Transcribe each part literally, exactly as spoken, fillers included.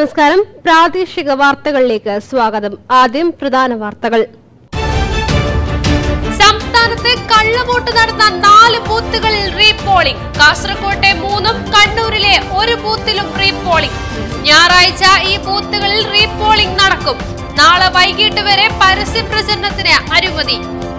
നമസ്കാരം. പ്രാദേശിക വാർത്തകളിലേക്ക് സ്വാഗതം. ആദ്യം പ്രധാന വാർത്തകൾ. സംസ്ഥാനത്ത് കള്ളവോട്ട് നടന്ന നാല് ബൂത്തുകളിൽ റീപോളിംഗ്. കാസർകോട്ടെ മൂന്നും കണ്ണൂരിലെ ഒരു ബൂത്തിലും റീപോളിംഗ്. ഞായറാഴ്ച ഈ ബൂത്തുകളിൽ റീപോളിംഗ് നടക്കും. നാളെ വൈകിട്ട് വരെ പരസ്യ പ്രചരണത്തിന് അനുമതി.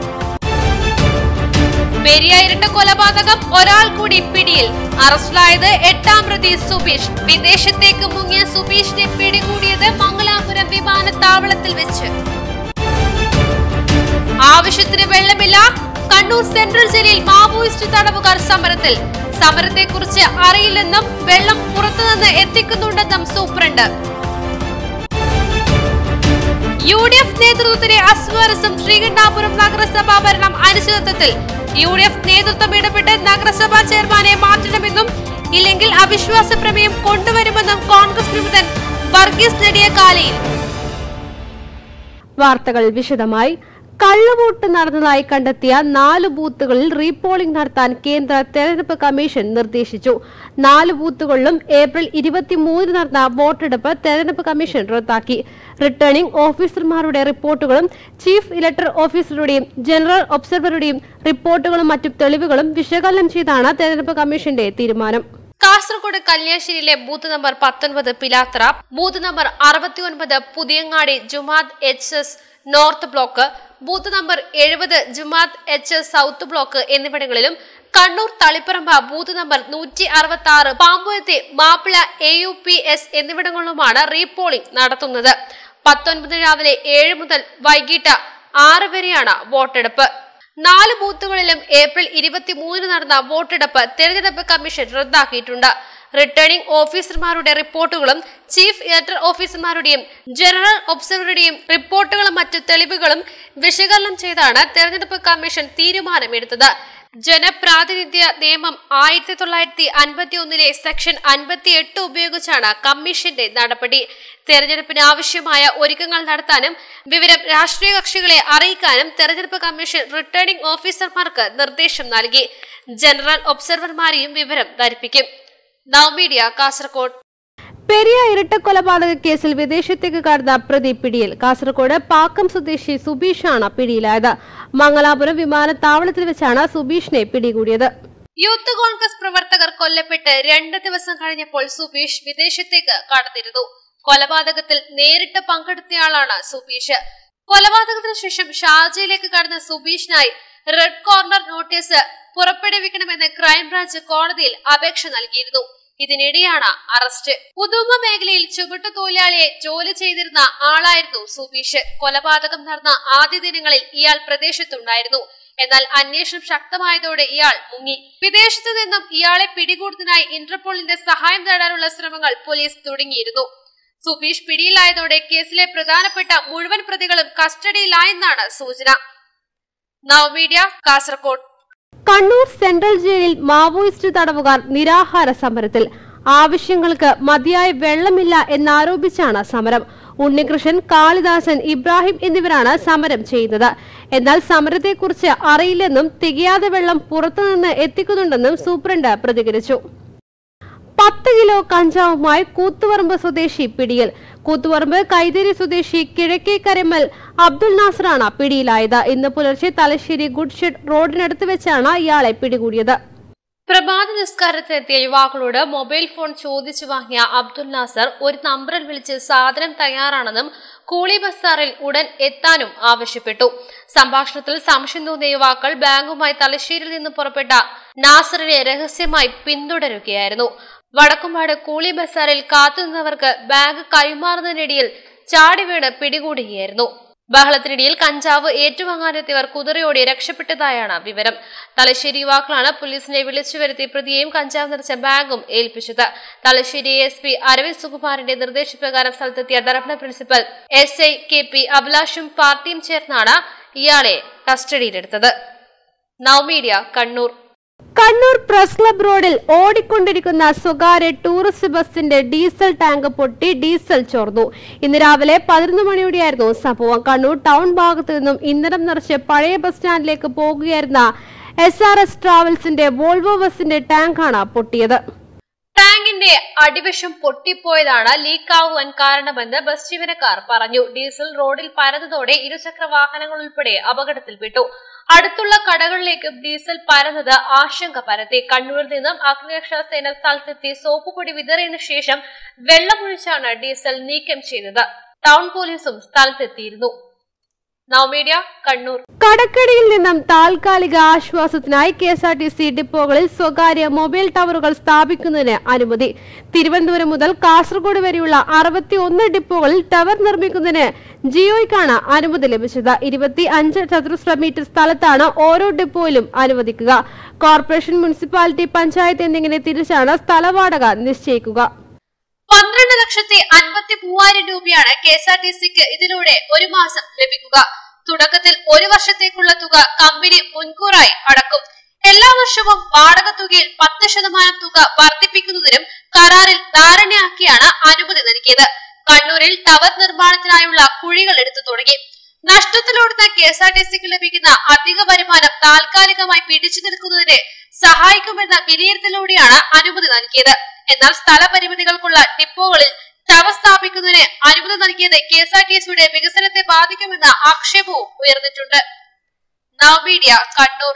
പെരിയ ഇരട്ട കൊലപാതകം ഒരാൾ കൂടി പിടിയിൽ. അറസ്റ്റിലായത് എട്ടാം പ്രതി സുബീഷ്. വിദേശത്തേക്ക് മുങ്ങിയ സുബീഷിനെ പിടികൂടിയത് മംഗലാപുരം വിമാനത്താവളത്തിൽ വെച്ച്. ആവശ്യത്തിന് വെള്ളമില്ല. കണ്ണൂർ സെൻട്രൽ ജയിലിൽ മാവോയിസ്റ്റ് തടവുകാർ സമരത്തിൽ. സമരത്തെക്കുറിച്ച് അറിയില്ലെന്നും വെള്ളം പുറത്തുനിന്ന് എത്തിക്കുന്നുണ്ടെന്നും സൂപ്രണ്ട്. യു ഡി എഫ് നേതൃത്വത്തിലെ അസ്വാരസ്യം. ശ്രീകണ്ഠാപുരം നഗരസഭാ ഭരണം അനിശ്ചിതത്വത്തിൽ. യു ഡി എഫ് നേതൃത്വം ഇടപെട്ട് നഗരസഭാ ചെയർമാനെ മാറ്റണമെന്നും ഇല്ലെങ്കിൽ അവിശ്വാസ പ്രമേയം കൊണ്ടുവരുമെന്നും കോൺഗ്രസ് വിമതൻ വർഗീസ് നെടിയക്കാലയിൽ. വാർത്തകൾ വിശദമായി. കള്ളവോട്ട് നടന്നതായി കണ്ടെത്തിയ നാല് ബൂത്തുകളിൽ റീപോളിംഗ് നടത്താൻ കേന്ദ്ര തെരഞ്ഞെടുപ്പ് കമ്മീഷൻ നിർദ്ദേശിച്ചു. നാല് ബൂത്തുകളിലും ഏപ്രിൽ ഇരുപത്തിമൂന്നിന് നടന്ന വോട്ടെടുപ്പ് തെരഞ്ഞെടുപ്പ് കമ്മീഷൻ റദ്ദാക്കി. റിട്ടേണിംഗ് ഓഫീസർമാരുടെ റിപ്പോർട്ടുകളും ചീഫ് ഇലക്ടറൽ ഓഫീസറുടെയും ജനറൽ ഒബ്സർവറുടെയും റിപ്പോർട്ടുകളും മറ്റു തെളിവുകളും വിശകലനം ചെയ്താണ് തെരഞ്ഞെടുപ്പ് കമ്മീഷന്റെ തീരുമാനം. കാസർഗോഡ് കല്യാശ്ശേരിയിലെ ബൂത്ത് നമ്പർ പത്തൊൻപത് പിലാത്ര, ബൂത്ത് നമ്പർ അറുപത്തിയൊൻപത് Puthiyangadi Jumad H S north block, booth number എഴുപത് Jumad H S south block എന്നിവിടങ്ങളിലും കണ്ണൂർ തളിപ്പറമ്പ് ബൂത്ത് നമ്പർ നൂറ്റി അറുപത്തി ആറ് പാമ്പുയത്തെ Mappila A U P S എന്നിവിടങ്ങളിലുമാണ് റീപോളിംഗ് നടത്തുന്നത്. പത്തൊൻപത് രാവിലെ ഏഴ് മുതൽ വൈകിട്ട് ആറ് വരെയാണ് വോട്ടെടുപ്പ്. നാല് ബൂത്തുകളിലും ഏപ്രിൽ ഇരുപത്തിമൂന്നിന് നടന്ന വോട്ടെടുപ്പ് തെരഞ്ഞെടുപ്പ് കമ്മീഷൻ റദ്ദാക്കിയിട്ടുണ്ട്. റിട്ടേണിംഗ് ഓഫീസർമാരുടെ റിപ്പോർട്ടുകളും ചീഫ് ഇലക്ടറൽ ഓഫീസർമാരുടെയും ജനറൽ ഒബ്സർവറുടെയും റിപ്പോർട്ടുകളും മറ്റു തെളിവുകളും വിശകലനം ചെയ്താണ് തെരഞ്ഞെടുപ്പ് കമ്മീഷൻ തീരുമാനമെടുത്തത്. ജനപ്രാതിനിധ്യ നിയമം ആയിരത്തി തൊള്ളായിരത്തി അൻപത്തി ഒന്നിലെ സെക്ഷൻ അൻപത്തി എട്ട് ഉപയോഗിച്ചാണ് കമ്മീഷന്റെ നടപടി. തെരഞ്ഞെടുപ്പിന് ആവശ്യമായ ഒരുക്കങ്ങൾ നടത്താനും വിവരം രാഷ്ട്രീയ കക്ഷികളെ അറിയിക്കാനും തെരഞ്ഞെടുപ്പ് കമ്മീഷൻ റിട്ടേണിംഗ് ഓഫീസർമാർക്ക് നിർദ്ദേശം നൽകി. ജനറൽ ഒബ്സർവർമാരെയും വിവരം ധരിപ്പിക്കും. നവമീഡിയ കാസർകോട്. പെരിയ ഇരട്ട കൊലപാതക കേസിൽ വിദേശത്തേക്ക് കടന്ന പ്രതി പിടിയിൽ. കാസർകോട് പാക്കം സ്വദേശി സുബീഷാണ് പിടിയിലായത്. മംഗലാപുരം വിമാനത്താവളത്തിൽ വെച്ചാണ് സുബീഷിനെ പിടികൂടിയത്. യൂത്ത് കോൺഗ്രസ് പ്രവർത്തകർ കൊല്ലപ്പെട്ട് രണ്ട് ദിവസം കഴിഞ്ഞപ്പോൾ സുബീഷ് വിദേശത്തേക്ക് കടന്നിരുന്നു. കൊലപാതകത്തിൽ നേരിട്ട് പങ്കെടുത്തയാളാണ് സുബീഷ്. കൊലപാതകത്തിന് ശേഷം ഷാർജയിലേക്ക് കടന്ന സുബീഷിനായി റെഡ് കോർണർ നോട്ടീസ് പുറപ്പെടുവിക്കണമെന്ന് ക്രൈംബ്രാഞ്ച് കോടതിയിൽ അപേക്ഷ നൽകിയിരുന്നു. ഇതിനിടെയാണ് അറസ്റ്റ്. ഉദുമ മേഖലയിൽ ചുവട്ടുതൊഴിലാളിയെ ജോലി ചെയ്തിരുന്ന ആളായിരുന്നു സുബീഷ്. കൊലപാതകം നടന്ന ആദ്യ ദിനങ്ങളിൽ ഇയാൾ പ്രദേശത്തുണ്ടായിരുന്നു. എന്നാൽ അന്വേഷണം ശക്തമായതോടെ ഇയാൾ മുങ്ങി. വിദേശത്തു നിന്നും ഇയാളെ പിടികൂടുന്നതിനായി ഇന്റർപോളിന്റെ സഹായം തേടാനുള്ള ശ്രമങ്ങൾ പോലീസ് തുടങ്ങിയിരുന്നു. സുബീഷ് പിടിയിലായതോടെ കേസിലെ പ്രധാനപ്പെട്ട മുഴുവൻ പ്രതികളും കസ്റ്റഡിയിലായെന്നാണ് സൂചന. നവമീഡിയ കാസർകോട്. കണ്ണൂർ സെൻട്രൽ ജയിലിൽ മാവോയിസ്റ്റ് തടവുകാർ നിരാഹാര സമരത്തിൽ. ആവശ്യങ്ങൾക്ക് മതിയായ വെള്ളമില്ല എന്നാരോപിച്ചാണ് സമരം. ഉണ്ണികൃഷ്ണൻ, കാളിദാസൻ, ഇബ്രാഹിം എന്നിവരാണ് സമരം ചെയ്യുന്നത്. എന്നാൽ സമരത്തെക്കുറിച്ച് അറിയില്ലെന്നും തികയാതെ വെള്ളം പുറത്തുനിന്ന് എത്തിക്കുന്നുണ്ടെന്നും സൂപ്രണ്ട് പ്രതികരിച്ചു. പത്ത് കിലോ കഞ്ചാവുമായി കൂത്തുപറമ്പ് സ്വദേശി പിടിയിൽ. കൂത്തുപറമ്പ് കൈതേരി സ്വദേശി കിഴക്കേ കരമൽ അബ്ദുൽ നാസറാണ് പിടിയിലായത്. ഇന്ന് പുലർച്ചെ തലശ്ശേരി ഗുഡ്ഷെഡ് റോഡിനടുത്ത് വെച്ചാണ് ഇയാളെ പിടികൂടിയത്. പ്രഭാത നിസ്കാരത്തിനെത്തിയ യുവാക്കളോട് മൊബൈൽ ഫോൺ ചോദിച്ചു വാങ്ങിയ അബ്ദുൽ നാസർ ഒരു നമ്പറിൽ വിളിച്ച് സാധനം തയ്യാറാണെന്നും കൂളി ബസാറിൽ ഉടൻ എത്താനും ആവശ്യപ്പെട്ടു. സംഭാഷണത്തിൽ സംശയം തോന്നിയ യുവാക്കൾ ബാഗുമായി തലശ്ശേരിയിൽ നിന്ന് പുറപ്പെട്ട നാസറിനെ രഹസ്യമായി പിന്തുടരുകയായിരുന്നു. വടക്കുംപാട് കൂളി ബസാറിൽ കാത്തുനിന്നവർക്ക് ബാഗ് കൈമാറുന്നതിനിടയിൽ ചാടി വീണ് പിടികൂടുകയായിരുന്നു. ബഹളത്തിനിടയിൽ കഞ്ചാവ് ഏറ്റുവാങ്ങാനെത്തിയവർ കുതിരയോടെ രക്ഷപ്പെട്ടതായാണ് വിവരം. തലശ്ശേരി യുവാക്കളാണ് പോലീസിനെ വിളിച്ചു വരുത്തി പ്രതിയെയും കഞ്ചാവ് നിറച്ച ബാഗും ഏൽപ്പിച്ചത്. തലശ്ശേരി എസ് പി അരവിന്ദ് സുകുമാരന്റെ നിർദ്ദേശപ്രകാരം സ്ഥലത്തെത്തിയ ദർപ്പണ principal S I K P അഭിലാഷും പാർട്ടിയും ചേർന്നാണ് ഇയാളെ കസ്റ്റഡിയിലെടുത്തത്. നവമീഡിയ കണ്ണൂർ. കണ്ണൂർ പ്രസ് ക്ലബ് റോഡിൽ ഓടിക്കൊണ്ടിരിക്കുന്ന സ്വകാര്യ ടൂറിസ്റ്റ് ബസിന്റെ ഡീസൽ ടാങ്ക് പൊട്ടി ഡീസൽ ചോർന്നു. ഇന്ന് രാവിലെ പതിനൊന്ന് മണിയോടെയായിരുന്നു സംഭവം. കണ്ണൂർ ടൗൺ ഭാഗത്തു നിന്നും ഇന്ധനം നിറച്ച് പഴയ ബസ് സ്റ്റാൻഡിലേക്ക് പോകുകയായിരുന്ന എസ് ആർ എസ് ട്രാവൽസിന്റെ വോൾവോ ബസിന്റെ ടാങ്കാണ് പൊട്ടിയത്. ടാങ്കിന്റെ ഡിപ്പോയിലെ അടിവശം പൊട്ടിപ്പോയതാണ് ലീക്കാവുവാൻ കാരണമെന്ന് ബസ് ജീവനക്കാർ പറഞ്ഞു. ഡീസൽ റോഡിൽ പരന്നതോടെ ഇരുചക്ര വാഹനങ്ങൾ ഉൾപ്പെടെ അപകടത്തിൽപ്പെട്ടു. അടുത്തുള്ള കടകളിലേക്ക് ഡീസൽ പരന്നത് ആശങ്ക പരത്തി. കണ്ണൂരിൽ നിന്നും അഗ്നിരക്ഷാസേന സ്ഥലത്തെത്തി സോപ്പുപൊടി വിതറിയതിനു ശേഷം വെള്ളമൊഴിച്ചാണ് ഡീസൽ നീക്കം ചെയ്തത്. ടൗൺ പോലീസും സ്ഥലത്തെത്തിയിരുന്നു. നവമീഡിയ കണ്ണൂർ. കടക്കടിയിൽ നിന്നും താൽക്കാലിക ആശ്വാസത്തിനായി K S R T C ഡിപ്പോകളിൽ സ്വകാര്യ മൊബൈൽ ടവറുകൾ സ്ഥാപിക്കുന്നതിന് അനുമതി. തിരുവനന്തപുരം മുതൽ കാസർഗോഡ് വരെയുള്ള അറുപത്തി ഒന്ന് ഡിപ്പോകളിൽ ടവർ നിർമ്മിക്കുന്നതിന് ജിയോയ്ക്കാണ് അനുമതി ലഭിച്ചത്. ഇരുപത്തി അഞ്ച് ചതുരശ്ര മീറ്റർ സ്ഥലത്താണ് ഓരോ ഡിപ്പോയിലും അനുവദിക്കുക. കോർപ്പറേഷൻ, മുനിസിപ്പാലിറ്റി, പഞ്ചായത്ത് എന്നിങ്ങനെ തിരിച്ചാണ് സ്ഥലവാടക നിശ്ചയിക്കുക. പന്ത്രണ്ട് ലക്ഷത്തി അൻപത്തി മൂവായിരം രൂപയാണ് കെ എസ് ആർ ടി സിക്ക് ഇതിലൂടെ ഒരു മാസം ലഭിക്കുക. തുടക്കത്തിൽ ഒരു വർഷത്തേക്കുള്ള തുക കമ്പനി മുൻകൂറായി അടക്കും. എല്ലാ വർഷവും വാടക തുകയിൽ പത്ത് ശതമാനം തുക വർദ്ധിപ്പിക്കുന്നതിനും കരാറിൽ ധാരണയാക്കിയാണ് അനുമതി നൽകിയത്. കണ്ണൂരിൽ ടവർ നിർമ്മാണത്തിനായുള്ള കുഴികൾ എടുത്തു തുടങ്ങി. നഷ്ടത്തിലോടുന്ന കെ എസ് ആർ ടി സിക്ക് ലഭിക്കുന്ന അധിക വരുമാനം താൽക്കാലികമായി പിടിച്ചു നിൽക്കുന്നതിന് സഹായിക്കുമെന്ന വിലയിരുത്തലോടെയാണ് അനുമതി നൽകിയത്. എന്നാൽ സ്ഥലപരിമിതികൾക്കുള്ള ഡിപ്പോകളിൽ ടവർ സ്ഥാപിക്കുന്നതിന് അനുമതി നൽകിയത് കെ എസ് ആർ ടി സിയുടെ വികസനത്തെ ബാധിക്കുമെന്ന ആക്ഷേപവും ഉയർന്നിട്ടുണ്ട്. Navamedia Kannur.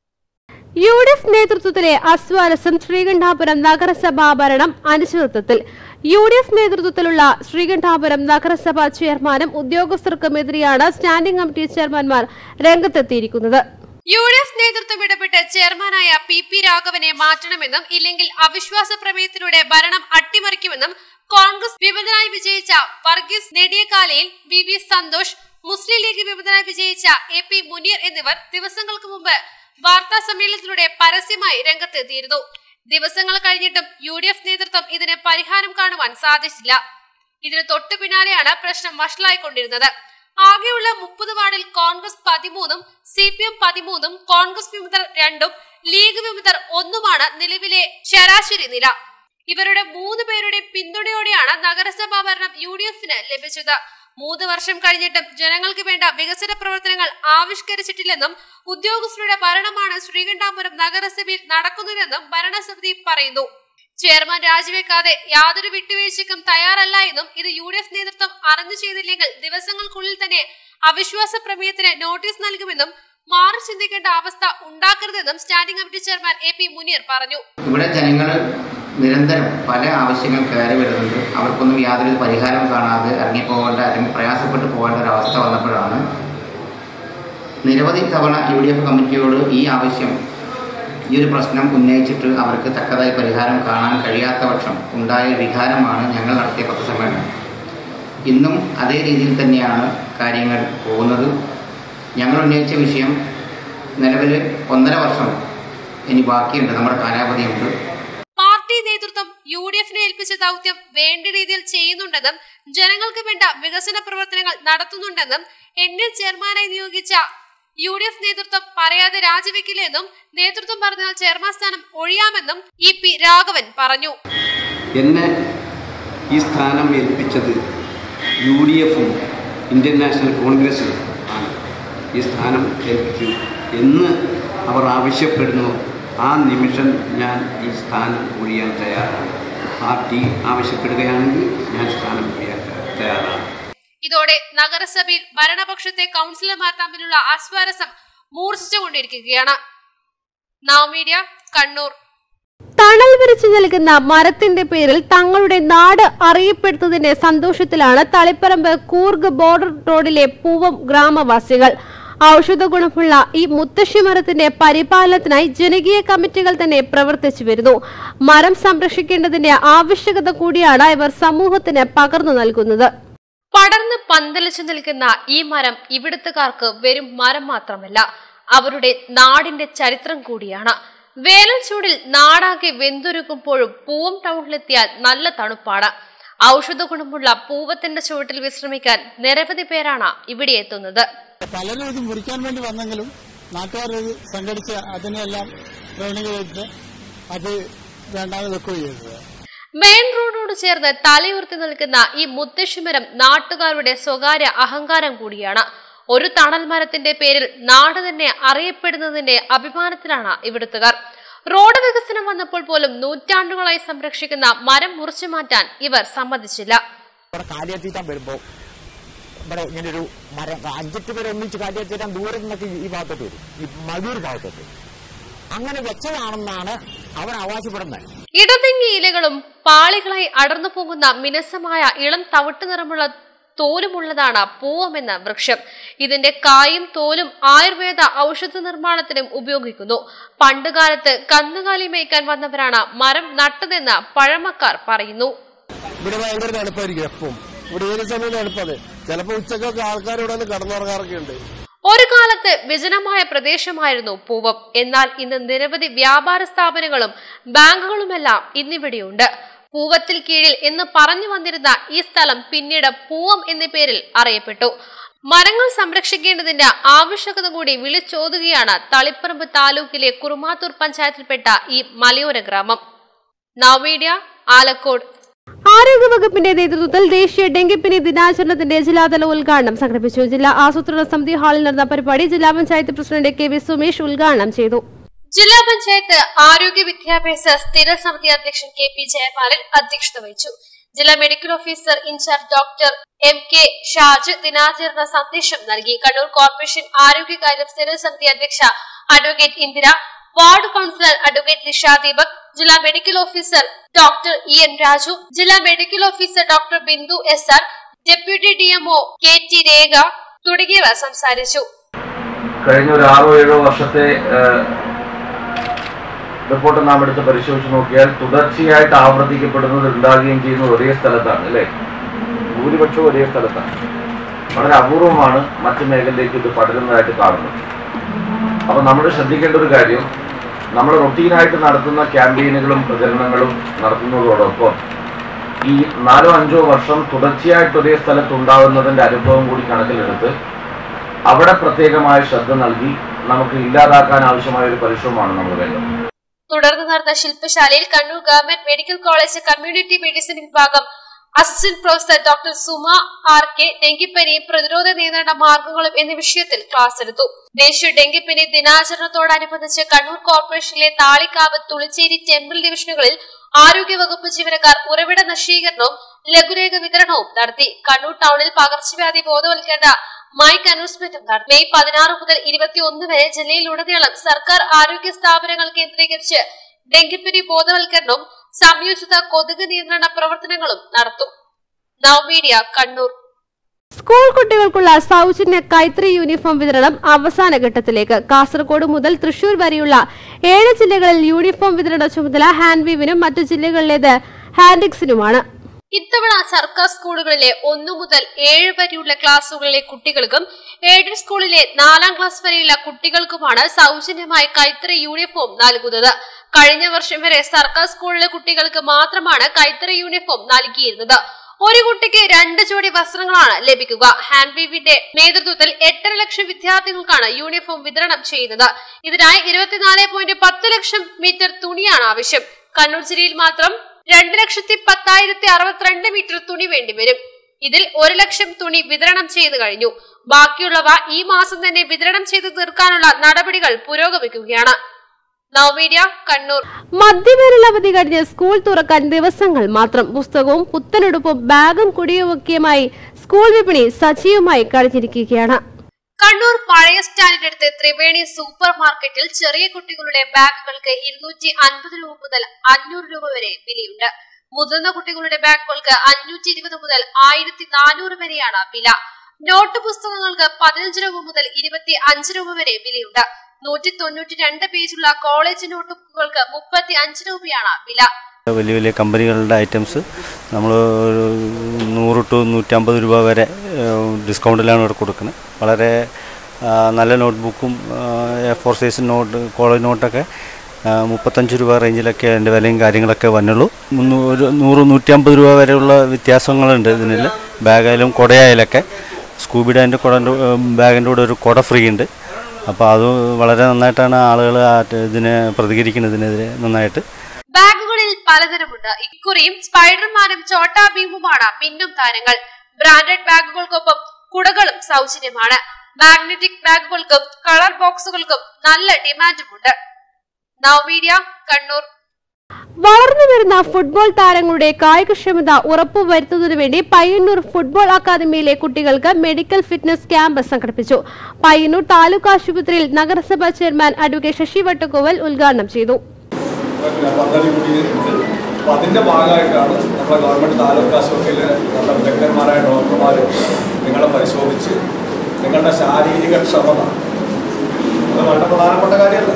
U D F നേതൃത്വത്തിലെ അസ്വാരസ്യം ശ്രീകണ്ഠാപുരം നഗരസഭാ ഭരണം അനിശ്ചിതത്വത്തിൽ. യു ഡി എഫ് നേതൃത്വത്തിലുള്ള ശ്രീകണ്ഠാപുരം നഗരസഭാ ചെയർമാനും ഉദ്യോഗസ്ഥർക്കുമെതിരെയാണ് സ്റ്റാൻഡിംഗ് കമ്മിറ്റി ചെയർമാൻമാർ രംഗത്തെത്തിയിരിക്കുന്നത്. യു ഡി എഫ് നേതൃത്വം ഇടപെട്ട് ചെയർമാനായ പി പി രാഘവനെ മാറ്റണമെന്നും ഇല്ലെങ്കിൽ അവിശ്വാസ പ്രമേയത്തിലൂടെ ഭരണം അട്ടിമറിക്കുമെന്നും കോൺഗ്രസ് വിമതനായി വിജയിച്ച വർഗീസ് നെടിയക്കാലയിൽ, വി വി സന്തോഷ്, മുസ്ലിം ലീഗ് വിമതനായി വിജയിച്ച എ പി മുനീർ എന്നിവർ ദിവസങ്ങൾക്ക് മുമ്പ് വാർത്താ സമ്മേളനത്തിലൂടെ പരസ്യമായി രംഗത്തെത്തിയിരുന്നു. ദിവസങ്ങൾ കഴിഞ്ഞിട്ടും യു ഡി എഫ് നേതൃത്വം ഇതിന് പരിഹാരം കാണുവാൻ സാധിച്ചില്ല. ഇതിന് തൊട്ടു പിന്നാലെയാണ് പ്രശ്നം വഷളായിക്കൊണ്ടിരുന്നത്. ആകെയുള്ള മുപ്പത് വാർഡിൽ കോൺഗ്രസ് പതിമൂന്നും സി പി എം പതിമൂന്നും കോൺഗ്രസ് വിമതർ രണ്ടും ലീഗ് വിമതർ ഒന്നുമാണ് നിലവിലെ ശരാശരി നില. ഇവരുടെ മൂന്ന് പേരുടെ പിന്തുണയോടെയാണ് നഗരസഭാ ഭരണം യു ഡി എഫിന് ലഭിച്ചത്. മൂന്ന് വർഷം കഴിഞ്ഞിട്ടും ജനങ്ങൾക്ക് വേണ്ട വികസന പ്രവർത്തനങ്ങൾ ആവിഷ്കരിച്ചിട്ടില്ലെന്നും ഉദ്യോഗസ്ഥരുടെ ഭരണമാണ് ശ്രീകണ്ഠാപുരം നഗരസഭയിൽ നടക്കുന്നതെന്നും ഭരണസമിതി പറയുന്നു. ചെയർമാൻ രാജിവെക്കാതെ യാതൊരു വിട്ടുവീഴ്ചയ്ക്കും തയ്യാറല്ല എന്നും ഇത് യു ഡി എഫ് നേതൃത്വം അറിഞ്ഞു ചെയ്തില്ലെങ്കിൽ ദിവസങ്ങൾക്കുള്ളിൽ തന്നെ അവിശ്വാസ പ്രമേയത്തിന് നോട്ടീസ് നൽകുമെന്നും മാറി ചിന്തിക്കേണ്ട അവസ്ഥ ഉണ്ടാക്കരുതെന്നും standing committee chairman A P Muneer പറഞ്ഞു. ഇവിടെ ജനങ്ങൾ നിരന്തരം പല ആവശ്യങ്ങൾ കയറി വരുന്നുണ്ട്. അവർക്കൊന്നും യാതൊരു പരിഹാരം കാണാതെ ഇറങ്ങിപ്പോകേണ്ട അല്ലെങ്കിൽ പ്രയാസപ്പെട്ടു പോകേണ്ട ഒരു അവസ്ഥ വന്നപ്പോഴാണ് നിരവധി തവണ യു ഡി എഫ് കമ്മിറ്റിയോട് ഈ ആവശ്യം, ഈ ഒരു പ്രശ്നം ഉന്നയിച്ചിട്ട് അവർക്ക് തക്കതായ പരിഹാരം കാണാൻ കഴിയാത്ത പക്ഷം ഉണ്ടായ വികാരമാണ് ഞങ്ങൾ നടത്തിയ പത്രസമ്മേളനം. ഇന്നും അതേ രീതിയിൽ തന്നെയാണ് കാര്യങ്ങൾ പോകുന്നത്. ഞങ്ങൾ ഉന്നയിച്ച വിഷയം നിലവിൽ ഒന്നര വർഷം ഇനി ബാക്കിയുണ്ട്, നമ്മുടെ കാലാവധിയുണ്ട്. പാർട്ടി നേതൃത്വം യു ഡി എഫിനെ ഏൽപ്പിച്ച ദൗത്യം വേണ്ട രീതിയിൽ ചെയ്യുന്നുണ്ടെന്നും ജനങ്ങൾക്ക് വേണ്ട വികസന പ്രവർത്തനങ്ങൾ നടത്തുന്നുണ്ടെന്നും എന്നിൽ ചെയർമാനായി നിയോഗിച്ച യു ഡി എഫ് നേതൃത്വം പറയാതെ രാജിവെക്കില്ലെന്നും നേതൃത്വം പറഞ്ഞാൽ ചെയർമാൻ സ്ഥാനം ഒഴിയാമെന്നും ഇ പി രാഘവൻ പറഞ്ഞു. എന്നെ ഈ സ്ഥാനം ഏൽപ്പിച്ചത് യു ഡി എഫും ഇന്ത്യൻ നാഷണൽ കോൺഗ്രസും ആണ്. ഈ സ്ഥാനം ഏൽപ്പിച്ചത് എന്ന് അവർ ആവശ്യപ്പെടുന്നു, ആ നിമിഷം ഞാൻ ഈ സ്ഥാനം ഒഴിയാൻ തയ്യാറാണ്. പാർട്ടി ആവശ്യപ്പെടുകയാണെങ്കിൽ ഞാൻ സ്ഥാനം ഒഴിയാൻ തയ്യാറാണ്. ഇതോടെ നഗരസഭയിൽ ഭരണപക്ഷത്തെ കൗൺസിലർമാർ തമ്മിലുള്ള അസ്വാരസ്യം മൂർച്ഛിച്ചുകൊണ്ടിരിക്കുകയാണ്. നവമീഡിയ കണ്ണൂർ. തണൽ വിരിച്ചു നൽകുന്ന മരത്തിന്റെ പേരിൽ തങ്ങളുടെ നാട് അറിയപ്പെടുന്നതിന്റെ സന്തോഷത്തിലാണ് തളിപ്പറമ്പ് കൂർഗ് ബോർഡർ റോഡിലെ പൂവം ഗ്രാമവാസികൾ. ഔഷധ ഗുണമുള്ള ഈ മുത്തശ്ശി മരത്തിന്റെ പരിപാലനത്തിനായി ജനകീയ കമ്മിറ്റികൾ തന്നെ പ്രവർത്തിച്ചു വരുന്നു. മരം സംരക്ഷിക്കേണ്ടതിന്റെ ആവശ്യകത കൂടിയാണ് ഇവർ സമൂഹത്തിന് പകർന്നു നൽകുന്നത്. പടർന്ന് പന്തലിച്ചു നിൽക്കുന്ന ഈ മരം ഇവിടുത്തുകാർക്ക് വെറും മരം മാത്രമല്ല, അവരുടെ നാടിന്റെ ചരിത്രം കൂടിയാണ്. വേനൽ ചൂടിൽ നാടാകെ വെന്തുരുക്കുമ്പോഴും പൂവം ടൗണിലെത്തിയാൽ നല്ല തണുപ്പാണ്. ഔഷധ ഗുണമുള്ള പൂവത്തിന്റെ ചുവട്ടിൽ വിശ്രമിക്കാൻ നിരവധി പേരാണ് ഇവിടെ എത്തുന്നത്. പലരും ഇത് മുറിക്കാൻ വേണ്ടി വന്നെങ്കിലും നാട്ടുകാർ സംഘടിച്ച് അതിനെല്ലാം ട്രെയിനിങ് ചെയ്തിട്ട് അത് വേണ്ടാതെ വെക്കുകയും ചെയ്തത്. മെയിൻ റോഡിനോട് ചേർന്ന് തലയുയർത്തി നിൽക്കുന്ന ഈ മുത്തശ്ശിമരം നാട്ടുകാരുടെ സ്വകാര്യ അഹങ്കാരം കൂടിയാണ്. ഒരു തണൽ മരത്തിന്റെ പേരിൽ നാട് തന്നെ അറിയപ്പെടുന്നതിന്റെ അഭിമാനത്തിലാണ് ഇവിടുത്തുകാർ. റോഡ് വികസനം വന്നപ്പോൾ പോലും നൂറ്റാണ്ടുകളായി സംരക്ഷിക്കുന്ന മരം മുറിച്ചു മാറ്റാൻ ഇവർ സമ്മതിച്ചില്ല. കാലിയെത്തിക്കാൻ വരുമ്പോ ഇവിടെ ഇങ്ങനെ ഒരു മരം അഞ്ചെട്ട് പേര് ഒന്നിച്ച് കാലിയെത്തിക്കാൻ ദൂരെ നിന്നൊക്കെ ഈ ഭാഗത്തോട്ട് വരും, ഈ മഴൂർ ഭാഗത്തോട്ട്. അങ്ങനെ വെച്ചതാണെന്നാണ് അവർ അവകാശപ്പെടുന്നത്. ഇടതിങ്ങി ഇലകളും പാളികളായി അടർന്നു പോകുന്ന മിനുസമായ ഇളം തവിട്ട് നിറമുള്ള തോലുമുള്ളതാണ് പൂവം എന്ന വൃക്ഷം. ഇതിന്റെ കായും തോലും ആയുർവേദ ഔഷധ നിർമ്മാണത്തിനും ഉപയോഗിക്കുന്നു. പണ്ടുകാലത്ത് കന്നുകാലി മേയ്ക്കാൻ വന്നവരാണ് മരം നട്ടതെന്ന് പഴമക്കാർ പറയുന്നു. ഇവിടെ ഭയങ്കര തണുപ്പായിരിക്കും എപ്പം, ഇവിടെ ഏത് സമയം തണുപ്പത്. ചിലപ്പോൾ ഉച്ചക്കൊക്കെ ആൾക്കാരോട് കടന്നുറങ്ങാറൊക്കെ ഉണ്ട്. ഒരു കാലത്ത് വിജനമായ പ്രദേശമായിരുന്നു പൂവം. എന്നാൽ ഇന്ന് നിരവധി വ്യാപാര സ്ഥാപനങ്ങളും ബാങ്കുകളുമെല്ലാം ഇന്നിവിടെയുണ്ട്. പൂവത്തിൽ കീഴിൽ എന്ന് പറഞ്ഞു വന്നിരുന്ന ഈ സ്ഥലം പിന്നീട് പൂവം എന്ന പേരിൽ അറിയപ്പെട്ടു. മരങ്ങൾ സംരക്ഷിക്കേണ്ടതിന്റെ ആവശ്യകത കൂടി വിളിച്ചോതുകയാണ് തളിപ്പറമ്പ് താലൂക്കിലെ കുറുമാത്തൂർ പഞ്ചായത്തിൽപ്പെട്ട ഈ മലയോര ഗ്രാമം. നവമീഡിയ, ആലക്കോട്. ആരോഗ്യവകുപ്പിന്റെ നേതൃത്വത്തിൽ ദേശീയ ഡെങ്കിപ്പനി ദിനാചരണത്തിന്റെ ജില്ലാതല ഉദ്ഘാടനം സംഘടിപ്പിച്ചു. ജില്ലാ ആസൂത്രണ സമിതി ഹാളിൽ നടന്ന പരിപാടി ജില്ലാ panchayat president K V Sumesh ഉദ്ഘാടനം ചെയ്തു. ജില്ലാ പഞ്ചായത്ത് ആരോഗ്യ വിദ്യാഭ്യാസ സ്ഥിര സമിതി അധ്യക്ഷൻ കെ പി ജയപാലൻ അധ്യക്ഷത വഹിച്ചു. ജില്ലാ medical officer in charge doctor M K Shaj ദിനാചരണ സന്ദേശം നൽകി. കണ്ണൂർ കോർപ്പറേഷൻ ആരോഗ്യകാര്യ സ്ഥിര സമിതി അധ്യക്ഷ advocate Indira, ward councillor advocate Nisha Deepak, ജില്ലാ medical officer doctor E N Raju, ജില്ലാ medical officer doctor Bindu S R, deputy D M O K T Rekha തുടങ്ങിയവർ സംസാരിച്ചു. കഴിഞ്ഞ ഒരു ആറോ ഏഴോ വർഷത്തെ റിപ്പോർട്ട് നാം എടുത്ത് പരിശോധിച്ച് നോക്കിയാൽ തുടർച്ചയായിട്ട് ആവർത്തിക്കപ്പെടുന്നത് ഉണ്ടാകുകയും ചെയ്യുന്നത് ഒരേ സ്ഥലത്താണ് അല്ലേ, ഭൂരിപക്ഷവും ഒരേ സ്ഥലത്താണ്. വളരെ അപൂർവമാണ് മറ്റു മേഖലയിലേക്ക് ഇത് പടരുന്നതായിട്ട് കാണുന്നത്. അപ്പൊ നമ്മൾ ശ്രദ്ധിക്കേണ്ട ഒരു കാര്യം, നമ്മൾ റൊട്ടീനായിട്ട് നടത്തുന്ന ക്യാമ്പയിനുകളും പ്രചരണങ്ങളും നടത്തുന്നതോടൊപ്പം ഈ നാലോ അഞ്ചോ വർഷം തുടർച്ചയായിട്ട് ഒരേ സ്ഥലത്തുണ്ടാകുന്നതിന്റെ അനുഭവം കൂടി കണക്കിലെടുത്ത് അവിടെ പ്രത്യേകമായ ശ്രദ്ധ നൽകി നമുക്ക് ഇല്ലാതാക്കാൻ ആവശ്യമായ ഒരു പരിശ്രമമാണ് നമ്മൾ വേണ്ടത്. തുടർന്ന് നടന്ന ശില്പശാലയിൽ Kannur government medical college community medicine വിഭാഗം assistant professor doctor Suma R K ഡെങ്കിപ്പനി പ്രതിരോധ നിയന്ത്രണ മാർഗങ്ങളും എന്ന വിഷയത്തിൽ ക്ലാസ് എടുത്തു. ദേശീയ ഡെങ്കിപ്പനി ദിനാചരണത്തോടനുബന്ധിച്ച് കണ്ണൂർ കോർപ്പറേഷനിലെ താളിക്കാവ്, തുളിച്ചേരി, ടെമ്പിൾ ഡിവിഷനുകളിൽ ആരോഗ്യ വകുപ്പ് ജീവനക്കാർ ഉറവിട നശീകരണവും ലഘുലേഖ വിതരണവും നടത്തി. കണ്ണൂർ ടൗണിൽ പകർച്ചവ്യാധി ബോധവൽക്കരണ മൈക്ക് അനൗൺസ്മെന്റും നടത്തി. മെയ് പതിനാറ് മുതൽ ഇരുപത്തിയൊന്ന് വരെ ജില്ലയിലുടനീളം സർക്കാർ ആരോഗ്യ സ്ഥാപനങ്ങൾ കേന്ദ്രീകരിച്ച് ഡെങ്കിപ്പനി ബോധവൽക്കരണവും സംയോജിത കൊതുക് നിയന്ത്രണ പ്രവർത്തനങ്ങളും നടത്തും. നവമീഡിയ, കണ്ണൂർ. സ്കൂൾ കുട്ടികൾക്കുള്ള സൗജന്യ കൈത്തറി യൂണിഫോം വിതരണം അവസാന ഘട്ടത്തിലേക്ക്. കാസർഗോഡ് മുതൽ തൃശൂർ വരെയുള്ള ഏഴ് ജില്ലകളിൽ യൂണിഫോം വിതരണ ചുമതല ഹാൻഡ്വീവിനും മറ്റു ജില്ലകളിലേത് ഹാൻഡിക്സിനുമാണ്. ഇത്തവണ സർക്കാർ സ്കൂളുകളിലെ ഒന്നു മുതൽ ഏഴ് വരെയുള്ള ക്ലാസുകളിലെ കുട്ടികൾക്കും എയ്ഡഡ് സ്കൂളിലെ നാലാം ക്ലാസ് വരെയുള്ള കുട്ടികൾക്കുമാണ് സൗജന്യമായി കൈത്തറി യൂണിഫോം നൽകുന്നത്. കഴിഞ്ഞ വർഷം വരെ സർക്കാർ സ്കൂളിലെ കുട്ടികൾക്ക് മാത്രമാണ് കൈത്തറി യൂണിഫോം നൽകിയിരുന്നത്. ഒരു കുട്ടിക്ക് രണ്ട് ജോഡി വസ്ത്രങ്ങളാണ് ലഭിക്കുക. ഹാൻഡ്വീവിന്റെ നേതൃത്വത്തിൽ എട്ടര ലക്ഷം വിദ്യാർത്ഥികൾക്കാണ് യൂണിഫോം വിതരണം ചെയ്യുന്നത്. ഇതിനായി ഇരുപത്തിനാല് പോയിന്റ് പത്ത് ലക്ഷം മീറ്റർ തുണിയാണ് ആവശ്യം. കണ്ണൂർ ജില്ലയിൽ മാത്രം രണ്ട് ലക്ഷത്തി പത്തായിരത്തി അറുപത്തിരണ്ട് മീറ്റർ തുണി വേണ്ടിവരും. ഇതിൽ ഒരു ലക്ഷം തുണി വിതരണം ചെയ്തു കഴിഞ്ഞു. ബാക്കിയുള്ളവ ഈ മാസം തന്നെ വിതരണം ചെയ്തു തീർക്കാനുള്ള നടപടികൾ പുരോഗമിക്കുകയാണ്. നവമീഡിയ, കണ്ണൂർ. മധ്യവേനൽ അവധി കഴിഞ്ഞ് സ്കൂൾ തുറക്കാൻ ദിവസങ്ങൾ മാത്രം. പുസ്തകവും പുത്തനുടുപ്പും ബാഗും കുടിയുമൊക്കെയുമായി സ്കൂൾ വിപണി സജീവമായി കഴിഞ്ഞിരിക്കുകയാണ്. കണ്ണൂർ പഴയ സ്റ്റാൻഡിനടുത്ത് ത്രിവേണി സൂപ്പർ മാർക്കറ്റിൽ ചെറിയ കുട്ടികളുടെ ബാഗുകൾക്ക് ഇരുന്നൂറ്റി അൻപത് രൂപ മുതൽ അഞ്ഞൂറ് രൂപ വരെ വിലയുണ്ട്. മുതിർന്ന കുട്ടികളുടെ ബാഗുകൾക്ക് അഞ്ഞൂറ്റി ഇരുപത് മുതൽ ആയിരത്തി നാനൂറ് വരെയാണ് വില. നോട്ട് പുസ്തകങ്ങൾക്ക് പതിനഞ്ച് രൂപ മുതൽ ഇരുപത്തി അഞ്ച് രൂപ വരെ വിലയുണ്ട്. നൂറ്റി തൊണ്ണൂറ്റി രണ്ട് പേജുള്ള കോളേജ് നോട്ട് ബുക്കുകൾക്ക് മുപ്പത്തി അഞ്ച് രൂപയാണ് വില. വലിയ വലിയ കമ്പനികളുടെ ഐറ്റംസ് നമ്മൾ ഒരു നൂറ് ടു നൂറ്റമ്പത് രൂപ വരെ ഡിസ്കൗണ്ടിലാണ് ഇവിടെ കൊടുക്കുന്നത്. വളരെ നല്ല നോട്ട്ബുക്കും A four size note college നോട്ടൊക്കെ മുപ്പത്തഞ്ച് രൂപ റേഞ്ചിലൊക്കെ അതിൻ്റെ വിലയും കാര്യങ്ങളൊക്കെ വന്നുള്ളൂ. ഒരു നൂറ് നൂറ്റമ്പത് രൂപ വരെയുള്ള വ്യത്യാസങ്ങളുണ്ട് ഇതിൽ. ബാഗായാലും കുടയായാലൊക്കെ സ്കൂബി ഡാൻ്റെ കുട ബാഗിൻ്റെ കൂടെ ഒരു കുട ഫ്രീ ഉണ്ട്. അപ്പോൾ അത് വളരെ നന്നായിട്ടാണ് ആളുകൾ ഇതിനെ പ്രതികരിക്കുന്നത്, ഇതിനെതിരെ നന്നായിട്ട്. ബാഗുകളിൽ പലതരമുണ്ട്. ഇക്കുറിയും സ്പൈഡർമാനും ചോട്ടാ ഭീമുമാണ് മിന്നും താരങ്ങൾ. ബ്രാൻഡഡ് ബാഗുകൾക്കൊപ്പം കുടകളും സൗജന്യമാണ്. മാഗ്നറ്റിക് ബാഗുകൾക്കും കളർ ബോക്സുകൾക്കും നല്ല ഡിമാൻഡുമുണ്ട്. നവമീഡിയ കണ്ണൂർ. വളർന്നു വരുന്ന ഫുട്ബോൾ താരങ്ങളുടെ കായികക്ഷമത ഉറപ്പുവരുത്തുന്നതിനു വേണ്ടി പയ്യന്നൂർ ഫുട്ബോൾ അക്കാദമിയിലെ കുട്ടികൾക്ക് മെഡിക്കൽ ഫിറ്റ്നസ് ക്യാമ്പ് സംഘടിപ്പിച്ചു. പയ്യന്നൂർ താലൂക്ക് ആശുപത്രിയിൽ നഗരസഭാ ചെയർമാൻ അഡ്വക്കേറ്റ് ശശി വട്ടക്കോവൽ ഉദ്ഘാടനം ചെയ്തു. അതിന്റെ ഭാഗമായിട്ടാണ് നമ്മുടെ ഗവൺമെന്റ് താലൂക്ക് ആശുപത്രിയിലെ നമ്മുടെ വിദഗ്ധന്മാരായ ഡോക്ടർമാർ നിങ്ങളെ പരിശോധിച്ച് നിങ്ങളുടെ ശാരീരിക ക്ഷമത അത് വളരെ പ്രധാനപ്പെട്ട കാര്യമല്ല.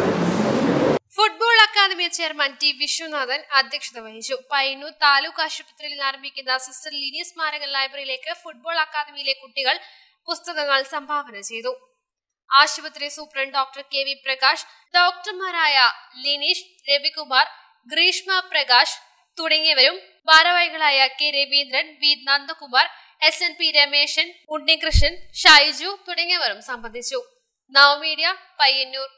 Football academy chairman T Viswanathan അധ്യക്ഷത വഹിച്ചു. പയ്യന്നൂർ താലൂക്ക് ആശുപത്രിയിൽ ആരംഭിക്കുന്ന സിസ്റ്റർ ലിനി സ്മാരക ലൈബ്രറിയിലേക്ക് ഫുട്ബോൾ അക്കാദമിയിലെ കുട്ടികൾ പുസ്തകങ്ങൾ സംഭാവന ചെയ്തു. ആശുപത്രി സൂപ്രണ്ട് ഡോക്ടർ കെ വി പ്രകാശ്, ഡോക്ടർമാരായ ലിനീഷ്, രവികുമാർ, ഗ്രീഷ്മ പ്രകാശ് തുടങ്ങിയവരും ഭാരവാഹികളായ K Raveendran, V Nandakumar, S N P Rameshan, Unnikrishnan, Shaiju തുടങ്ങിയവരും സംബന്ധിച്ചു. നവമീഡിയ പയ്യന്നൂർ.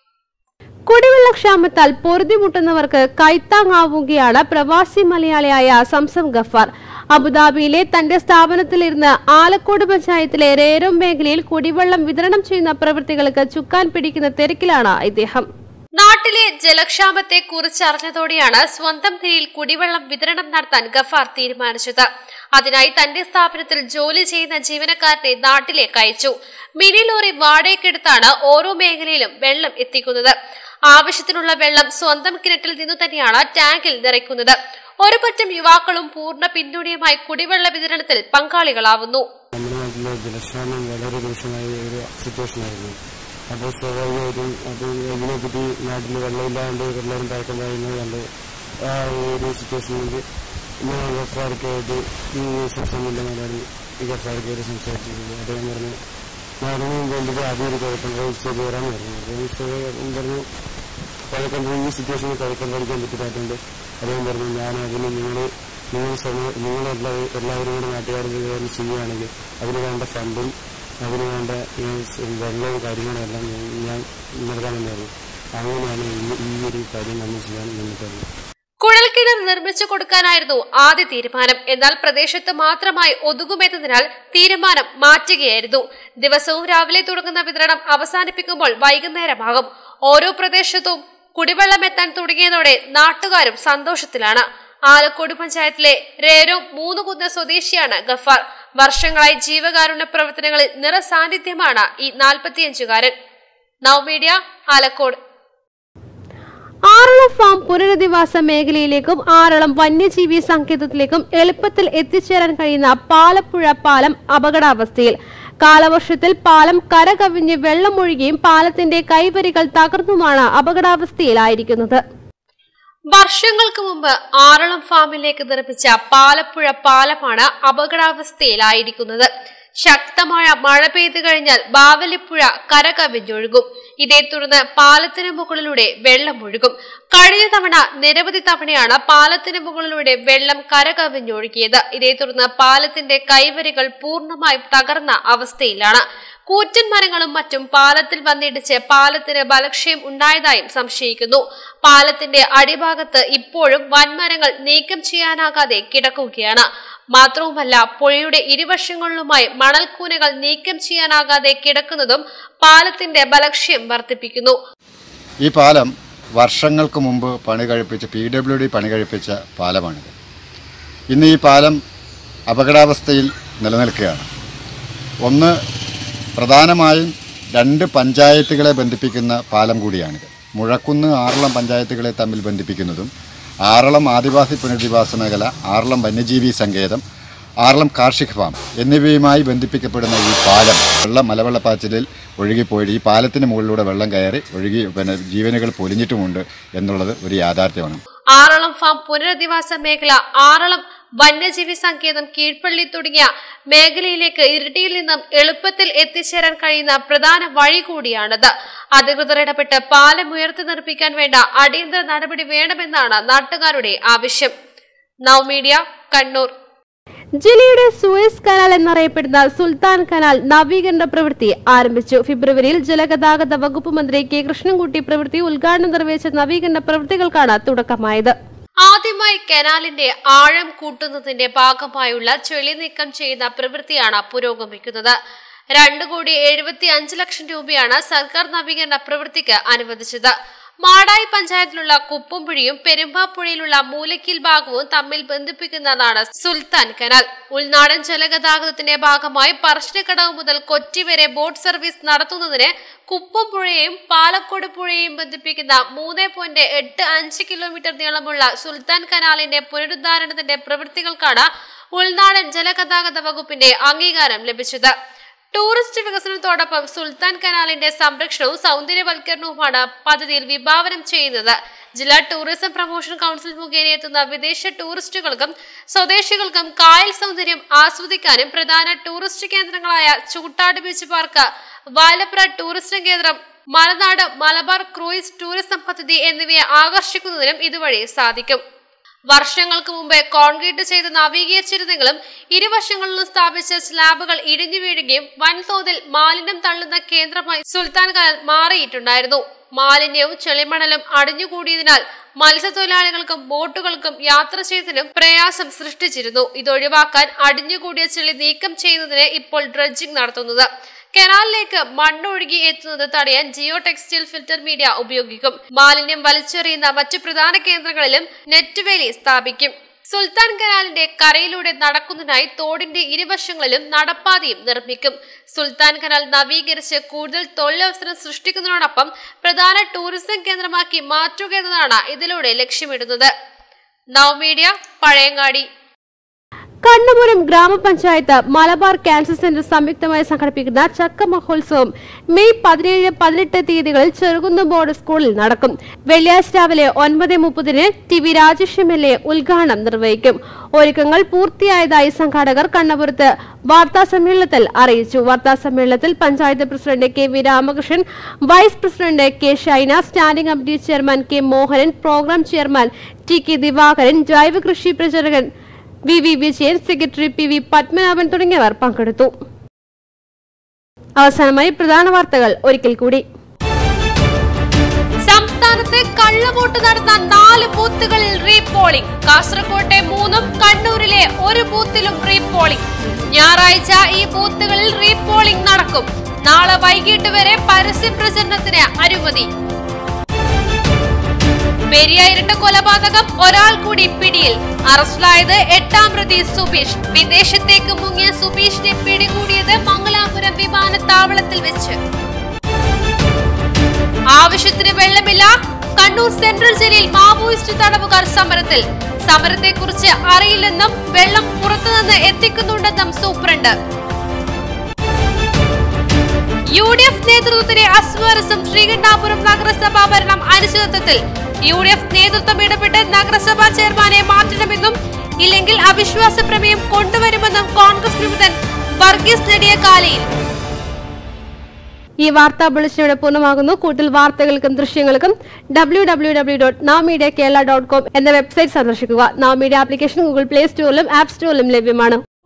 കുടിവെള്ളക്ഷാമത്താൽ പൊറുതിമുട്ടുന്നവർക്ക് കൈത്താങ്ങാവുകയാണ് പ്രവാസി മലയാളിയായ സംസം ഗഫാർ. അബുദാബിയിലെ തന്റെ സ്ഥാപനത്തിലിരുന്ന് ആലക്കോട് പഞ്ചായത്തിലെ രേരോം മേഖലയിൽ കുടിവെള്ളം വിതരണം ചെയ്യുന്ന പ്രവൃത്തികൾക്ക് ചുക്കാൻ പിടിക്കുന്ന തിരക്കിലാണ് ഇദ്ദേഹം. നാട്ടിലെ ജലക്ഷാമത്തെ കുറിച്ചറിഞ്ഞതോടെയാണ് സ്വന്തം നിലയിൽ കുടിവെള്ളം വിതരണം നടത്താൻ ഗഫാർ തീരുമാനിച്ചത്. അതിനായി തന്റെ സ്ഥാപനത്തിൽ ജോലി ചെയ്യുന്ന ജീവനക്കാരനെ നാട്ടിലേക്ക് അയച്ചു. മിനി ലോറി വാടകയ്ക്കെടുത്താണ് ഓരോ മേഖലയിലും വെള്ളം എത്തിക്കുന്നത്. ആവശ്യത്തിനുള്ള വെള്ളം സ്വന്തം കിണറ്റിൽ നിന്നു തന്നെയാണ് ടാങ്കിൽ നിറയ്ക്കുന്നത്. ഒരു പറ്റം യുവാക്കളും പൂർണ്ണ പിന്തുണയുമായി കുടിവെള്ള വിതരണത്തിൽ പങ്കാളികളാവുന്നു. നമ്മുടെ നാട്ടിലെ ജലക്ഷാമം വളരെ രൂക്ഷമായ ഒരു സിറ്റുവേഷനായിരുന്നു. അപ്പോൾ സ്വാഭാവികമായിട്ടും അത് ഇതിനെപ്പറ്റി നാട്ടിൽ വെള്ളമില്ലാണ്ട് എല്ലാവരും തയ്ക്കുന്നതായിരുന്നു കണ്ട് ആ ഒരു സിറ്റുവേഷനിൽ ഞാൻ ഗഫാർക്കായിട്ട് ഈ സംസ്ഥാനത്തിൻ്റെ മലയാളി ഈ ഗഫാർക്കായിട്ട് സംസാരിച്ചിരുന്നു. അദ്ദേഹം പറഞ്ഞു നാടിന് വേണ്ടിയിട്ട് ആദ്യം ഒരു കുഴപ്പം രജിസ്റ്റർ ചെയ്യാൻ പറഞ്ഞു. രജിസ്റ്റർ പറഞ്ഞു കുഴപ്പം ഈ സിറ്റുവേഷനിൽ കുഴപ്പം കഴിക്കാൻ പറ്റില്ലാത്തതുകൊണ്ട് അദ്ദേഹം പറഞ്ഞു ഞാൻ അതിന് നിങ്ങൾ നിങ്ങൾ സമയം നിങ്ങളെല്ലാ എല്ലാവരും കൂടി നാട്ടുകാരും ചെയ്യുകയാണെങ്കിൽ അതിന് വേണ്ട ഫണ്ടും അതിന് വേണ്ട വെള്ളവും കാര്യങ്ങളും എല്ലാം ഞാൻ നൽകാമെന്ന് പറഞ്ഞു. അങ്ങനെയാണ് ഈ ഒരു കാര്യം നമ്മൾ ചെയ്യാൻ നിന്നിട്ടുള്ളത്. കുഴൽക്കിണർ നിർമ്മിച്ചു കൊടുക്കാനായിരുന്നു ആദ്യ തീരുമാനം. എന്നാൽ പ്രദേശത്ത് മാത്രമായി ഒതുങ്ങുമെന്നതിനാൽ തീരുമാനം മാറ്റുകയായിരുന്നു. ദിവസവും രാവിലെ തുടങ്ങുന്ന വിതരണം അവസാനിപ്പിക്കുമ്പോൾ വൈകുന്നേരമാകും. ഓരോ പ്രദേശത്തും കുടിവെള്ളം എത്താൻ തുടങ്ങിയതോടെ നാട്ടുകാരും സന്തോഷത്തിലാണ്. ആലക്കോട് പഞ്ചായത്തിലെ രേരോം മൂന്നുകുന്ന് സ്വദേശിയാണ് ഗഫാർ. വർഷങ്ങളായി ജീവകാരുണ്യ പ്രവർത്തനങ്ങളിൽ നിറസാന്നിധ്യമാണ് ഈ നാൽപ്പത്തിയഞ്ചുകാരൻ. നവമീഡിയ ആലക്കോട്. ആറളം ഫാം പുനരധിവാസ മേഖലയിലേക്കും ആറളം വന്യജീവി സങ്കേതത്തിലേക്കും എളുപ്പത്തിൽ എത്തിച്ചേരാൻ കഴിയുന്ന പാലപ്പുഴ പാലം അപകടാവസ്ഥയിൽ. കാലവർഷത്തിൽ പാലം കരകവിഞ്ഞ് വെള്ളമൊഴുകിയും പാലത്തിന്റെ കൈവരികൾ തകർന്നുമാണ് അപകടാവസ്ഥയിലായിരിക്കുന്നത്. വർഷങ്ങൾക്ക് മുമ്പ് ആറളം ഫാമിലേക്ക് നിർമ്മിച്ച പാലപ്പുഴ പാലമാണ് അപകടാവസ്ഥയിലായിരിക്കുന്നത്. ശക്തമായ മഴ പെയ്തു കഴിഞ്ഞാൽ ബാവലിപ്പുഴ കരകവിഞ്ഞൊഴുകും. ഇതേ തുടർന്ന് പാലത്തിന് മുകളിലൂടെ വെള്ളം ഒഴുകും. കഴിഞ്ഞ തവണ നിരവധി തവണയാണ് പാലത്തിന് മുകളിലൂടെ വെള്ളം കരകവിഞ്ഞൊഴുകിയത്. ഇതേ തുടർന്ന് പാലത്തിന്റെ കൈവരികൾ പൂർണ്ണമായും തകർന്ന അവസ്ഥയിലാണ്. കൂറ്റൻ മരങ്ങളും മറ്റും പാലത്തിൽ വന്നിടിച്ച് പാലത്തിന് ബലക്ഷയം ഉണ്ടായതായും സംശയിക്കുന്നു. പാലത്തിന്റെ അടിഭാഗത്ത് ഇപ്പോഴും വൻമരങ്ങൾ നീക്കം ചെയ്യാനാകാതെ കിടക്കുകയാണ്. മാത്രവുമല്ല പുഴയുടെ ഇരുവശങ്ങളിലുമായി മണൽക്കൂനകൾ നീക്കം ചെയ്യാനാകാതെ കിടക്കുന്നതും പാലത്തിന്റെ ബലക്ഷയം വർദ്ധിപ്പിക്കുന്നു. ഈ പാലം വർഷങ്ങൾക്ക് മുമ്പ് പണി കഴിപ്പിച്ച പി ഡബ്ല്യു ഡി പണി കഴിപ്പിച്ച പാലമാണിത്. ഇന്ന് ഈ പാലം അപകടാവസ്ഥയിൽ നിലനിൽക്കുകയാണ്. ഒന്ന് പ്രധാനമായും രണ്ട് പഞ്ചായത്തുകളെ ബന്ധിപ്പിക്കുന്ന പാലം കൂടിയാണിത്. മുഴക്കുന്ന് ആറളം പഞ്ചായത്തുകളെ തമ്മിൽ ബന്ധിപ്പിക്കുന്നതും ആറളം ആദിവാസി പുനരധിവാസ മേഖല, ആറളം വന്യജീവി സങ്കേതം, ആറളം കാർഷിക ഫാം എന്നിവയുമായി ബന്ധിപ്പിക്കപ്പെടുന്ന ഈ പാലം വെള്ളം മലവെള്ളപ്പാച്ചിലിൽ ഒഴുകിപ്പോയി ഈ പാലത്തിന് മുകളിലൂടെ വെള്ളം കയറി ഒഴുകി പിന്നെ ജീവനുകൾ പൊലിഞ്ഞിട്ടുമുണ്ട് എന്നുള്ളത് ഒരു യാഥാർത്ഥ്യമാണ്. ആറളം ഫാം പുനരധിവാസ മേഖല, ആറളം വന്യജീവി സങ്കേതം, കീഴ്പള്ളി തുടങ്ങിയ മേഖലയിലേക്ക് ഇരിട്ടിയിൽ നിന്നും എളുപ്പത്തിൽ എത്തിച്ചേരാൻ കഴിയുന്ന പ്രധാന വഴി കൂടിയാണിത്. അധികൃതർ ഇടപെട്ട് പാലം ഉയർത്തി നിർമ്മിക്കാൻ വേണ്ട അടിയന്തര നടപടി വേണമെന്നാണ് നാട്ടുകാരുടെ ആവശ്യം. നവമീഡിയ കണ്ണൂർ. ജില്ലയുടെ സൂയസ് കനാൽ എന്നറിയപ്പെടുന്ന സുൽത്താൻ കനാൽ നവീകരണ പ്രവൃത്തി ആരംഭിച്ചു. ഫെബ്രുവരിയിൽ ജലഗതാഗത വകുപ്പ് മന്ത്രി കെ കൃഷ്ണൻകുട്ടി പ്രവൃത്തി ഉദ്ഘാടനം നിർവഹിച്ച നവീകരണ പ്രവൃത്തികൾക്കാണ് തുടക്കമായത്. ആദ്യമായി കനാലിന്റെ ആഴം കൂട്ടുന്നതിന്റെ ഭാഗമായുള്ള ചെളി നീക്കം ചെയ്യുന്ന പ്രവൃത്തിയാണ് പുരോഗമിക്കുന്നത്. രണ്ടു കോടി എഴുപത്തി അഞ്ച് ലക്ഷം രൂപയാണ് സർക്കാർ നവീകരണ പ്രവൃത്തിക്ക് അനുവദിച്ചത്. മാടായി പഞ്ചായത്തിലുള്ള കുപ്പംപുഴയും പെരുമ്പാപ്പുഴയിലുള്ള മൂലക്കിൽ ഭാഗവും തമ്മിൽ ബന്ധിപ്പിക്കുന്നതാണ് സുൽത്താൻ കനാൽ. ഉൾനാടൻ ജലഗതാഗതത്തിന്റെ ഭാഗമായി പറശ്ശിനിക്കടവ് മുതൽ കൊച്ചി വരെ ബോട്ട് സർവീസ് നടത്തുന്നതിന് കുപ്പംപുഴയെയും പാലക്കോട് പുഴയെയും ബന്ധിപ്പിക്കുന്ന മൂന്ന് പോയിന്റ് എട്ട് അഞ്ച് കിലോമീറ്റർ നീളമുള്ള സുൽത്താൻ കനാലിന്റെ പുനരുദ്ധാരണത്തിന്റെ പ്രവൃത്തികൾക്കാണ് ഉൾനാടൻ ജലഗതാഗത വകുപ്പിന്റെ അംഗീകാരം ലഭിച്ചത്. ടൂറിസ്റ്റ് വികസനത്തോടൊപ്പം സുൽത്താൻ കനാലിന്റെ സംരക്ഷണവും സൗന്ദര്യവൽക്കരണവുമാണ് പദ്ധതിയിൽ വിഭാവനം ചെയ്യുന്നത്. ജില്ലാ ടൂറിസം പ്രൊമോഷൻ കൗൺസിൽ മുഖേന എത്തുന്ന വിദേശ ടൂറിസ്റ്റുകൾക്കും സ്വദേശികൾക്കും കായൽ സൗന്ദര്യം ആസ്വദിക്കാനും പ്രധാന ടൂറിസ്റ്റ് കേന്ദ്രങ്ങളായ Choottad beach park, Valapra tourist കേന്ദ്രം, മലനാട് മലബാർ ക്രൂയിസ് ടൂറിസം പദ്ധതി എന്നിവയെ ആകർഷിക്കുന്നതിനും ഇതുവഴി സാധിക്കും. വർഷങ്ങൾക്ക് മുമ്പ് കോൺക്രീറ്റ് ചെയ്ത് നവീകരിച്ചിരുന്നെങ്കിലും ഇരുവശങ്ങളിലും സ്ഥാപിച്ച സ്ലാബുകൾ ഇടിഞ്ഞു വീഴുകയും വൻതോതിൽ മാലിന്യം തള്ളുന്ന കേന്ദ്രമായി സുൽത്താൻ കനാൽ മാറിയിട്ടുണ്ടായിരുന്നു. മാലിന്യവും ചെളിമണലും അടിഞ്ഞുകൂടിയതിനാൽ മത്സ്യത്തൊഴിലാളികൾക്കും ബോട്ടുകൾക്കും യാത്ര ചെയ്തതിനും പ്രയാസം സൃഷ്ടിച്ചിരുന്നു. ഇതൊഴിവാക്കാൻ അടിഞ്ഞുകൂടിയ ചെളി നീക്കം ചെയ്യുന്നതിന് ഇപ്പോൾ ഡ്രഡ്ജിംഗ് നടത്തുന്നത്. കനാലിലേക്ക് മണ്ണൊഴുകി എത്തുന്നത് തടയാൻ ജിയോ ടെക്സ്റ്റൈൽ ഫിൽറ്റർ മീഡിയ ഉപയോഗിക്കും. മാലിന്യം വലിച്ചെറിയുന്ന മറ്റു പ്രധാന കേന്ദ്രങ്ങളിലും നെറ്റ് വേലി സ്ഥാപിക്കും. സുൽത്താൻ കനാലിന്റെ കരയിലൂടെ നടക്കുന്നതിനായി തോടിന്റെ ഇരുവശങ്ങളിലും നടപ്പാതയും നിർമ്മിക്കും. സുൽത്താൻ കനാൽ നവീകരിച്ച് കൂടുതൽ തൊഴിലവസരം സൃഷ്ടിക്കുന്നതിനോടൊപ്പം പ്രധാന ടൂറിസം കേന്ദ്രമാക്കി മാറ്റുക എന്നതാണ് ഇതിലൂടെ ലക്ഷ്യമിടുന്നത്. നവമീഡിയ, പഴയങ്ങാടി. കണ്ണപുരം ഗ്രാമപഞ്ചായത്ത് മലബാർ ക്യാൻസർ സെന്റർ സംയുക്തമായി സംഘടിപ്പിക്കുന്ന ചക്ക മഹോത്സവം മെയ് പതിനേഴ് പതിനെട്ട് തീയതികളിൽ ചെറുകുന്ന് ബോർഡ് സ്കൂളിൽ നടക്കും. വെള്ളിയാഴ്ച രാവിലെ ഒൻപത് മുപ്പതിന് T V Rajesh M L A ഉദ്ഘാടനം നിർവഹിക്കും. ഒരുക്കങ്ങൾ പൂർത്തിയായതായി സംഘാടകർ കണ്ണപുരത്ത് വാർത്താ സമ്മേളനത്തിൽ അറിയിച്ചു. വാർത്താ സമ്മേളനത്തിൽ panchayat president K V Ramakrishnan, vice president K Shaina, standing committee chairman K Mohanan, programme chairman T K Divakaran, ജൈവ കൃഷി പ്രചാരകൻ V V Vijayan, secretary P V Padmanabhan തുടങ്ങിയവർ പങ്കെടുത്തു. അവസാനമായി പ്രധാന വാർത്തകൾ ഒരിക്കൽ കൂടി. സംസ്ഥാനത്ത് കള്ളവോട്ട് നടന്ന നാല് ബൂത്തുകളിൽ റീപോളിംഗ്. കാസർകോട്ടെ മൂന്നും കണ്ണൂരിലെ ഒരു ബൂത്തിലും റീപോളിംഗ്. ഞായറാഴ്ച ഈ ബൂത്തുകളിൽ റീപോളിംഗ് നടക്കും. നാളെ വൈകിട്ട് വരെ പരസ്യ പ്രചരണത്തിന് അനുമതി. പെരിയ ഇരട്ട കൊലപാതകം ഒരാൾ കൂടി പിടിയിൽ. അറസ്റ്റിലായത് എട്ടാം പ്രതി സുബീഷ്. വിദേശത്തേക്ക് മുങ്ങിയ സുബീഷിനെ പിടികൂടിയത് മംഗലാപുരം വിമാനത്താവളത്തിൽ വെച്ച്. ആവശ്യത്തിന് വെള്ളമില്ല. കണ്ണൂർ സെൻട്രൽ ജയിലിൽ മാവോയിസ്റ്റ് തടവുകാർ സമരത്തിൽ. സമരത്തെക്കുറിച്ച് അറിയില്ലെന്നും വെള്ളം പുറത്തുനിന്ന് എത്തിക്കുന്നുണ്ടെന്നും സൂപ്രണ്ട്. യു ഡി എഫ് നേതൃത്വത്തിലെ അസ്വാരസ്യം. ശ്രീകണ്ഠാപുരം നഗരസഭാ ഭരണം അനിശ്ചിതത്വത്തിൽ. യു ഡി എഫ് നേതൃത്വം ഇടപെട്ട് നഗരസഭാ ചെയർമാനെ മാറ്റണമെന്നും ഇല്ലെങ്കിൽ അവിശ്വാസ പ്രമേയം കൊണ്ടുവരുമെന്നും കോൺഗ്രസ് വിമതൻ വർഗീസ് നെടിയകാലയിൽ. ഈ വാർത്താ ബുള്ളറ്റിനോടെ പൂർണ്ണമാകുന്നു. കൂടുതൽ വാർത്തകൾക്കും ദൃശ്യങ്ങൾക്കും W W W dot now media Kerala dot com എന്ന വെബ്സൈറ്റ് സന്ദർശിക്കുക. Now media application Google play സ്റ്റോറിലും ആപ്പ് സ്റ്റോറിലും ലഭ്യമാണ്.